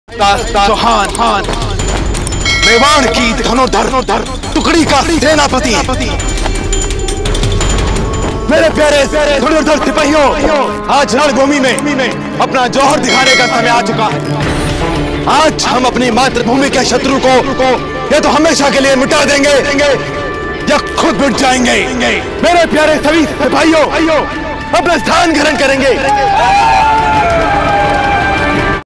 चौहान मेवाड़ की धनुर्धर टुकड़ी का सेनापति, मेरे प्यारे धनुर्धर सिपाहियों, आज रणभूमि में अपना जौहर दिखाने का समय आ चुका है। आज हम अपनी मातृभूमि के शत्रु को या तो हमेशा के लिए मिटा देंगे या खुद मिट जाएंगे। मेरे प्यारे सभी सिपाहियों अपना स्थान ग्रहण करेंगे।